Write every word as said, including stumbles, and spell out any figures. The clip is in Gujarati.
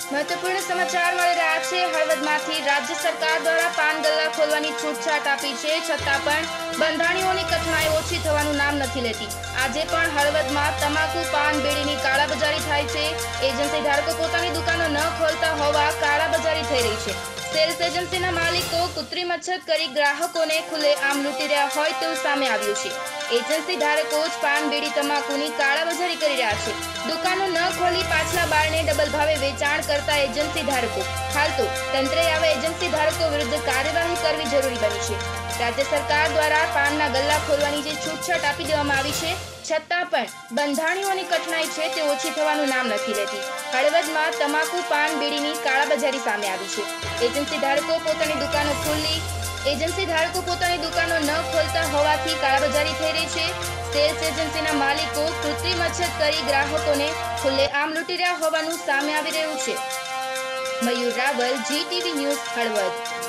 महत्वपूर्ण समाचार मળી રહ્યા છે। હળવદમાંથી રાજ્ય સરકાર દ્વારા પાન ગલ્લા ખોલવાની છૂટછાટ આપી છે, છતાં પણ બંધાણીઓની કઠણાઈ ઓછી થવાનું નામ નથી લેતી। આજે પણ હળવદમાં તમાકુ, પાન, બીડીની કાળાબજારી થાય છે। એજન્સી ધારકો પોતાની દુકાનો ન ખોલતા હોવા કાળાબજારી થઈ રહી છે। સેલ્સ એજન્સીના માલિકો કૃત્રિમ અછત કરી ગ્રાહકોને ખુલ્લેઆમ લૂંટી રહ્યા હોય તેવું સામે આવ્યું છે। એજન્સી ધારકો જ પાન, બીડી, તમાકુની કાળાબજારી કરી રહ્યા છે। દુકાનો ન ખોલી પાછલા બારણે ડબલ ભાવે વેચાણ કરતા એજન્સી ધારકો। હાલ તો તંત્રએ આવા એજન્સી ધારકો વિરુદ્ધ કાર્યવાહી કરવી જરૂરી બની છે। રાજ્ય સરકાર દ્વારા પાનના ગલ્લા ખોલવાની જે છૂટછાટ આપી દેવામાં આવી છે, છતાં પણ બંધાણીઓની કઠણાઈ છે તે ઓછી થવાનું નામ નથી લેતી। હળવદમાં તમાકુ, પાન, બીડીની કાળાબજારી સામે આવી છે। એજન્સી ધારકો પોતાની દુકાનો ખુલ્લી એજન્સી ધારકો પોતાની દુકાનો ન ખોલતા હોવાથી કાળાબજારી થઈ રહી છે। સેલ્સ એજન્સીના માલિકો કૃત્રિમ અછત કરી ગ્રાહકોને ખુલ્લેઆમ લૂંટી રહ્યા હોવાનું સામે આવી રહ્યું છે। Mayur Rawal, Zee TV news, Halvad.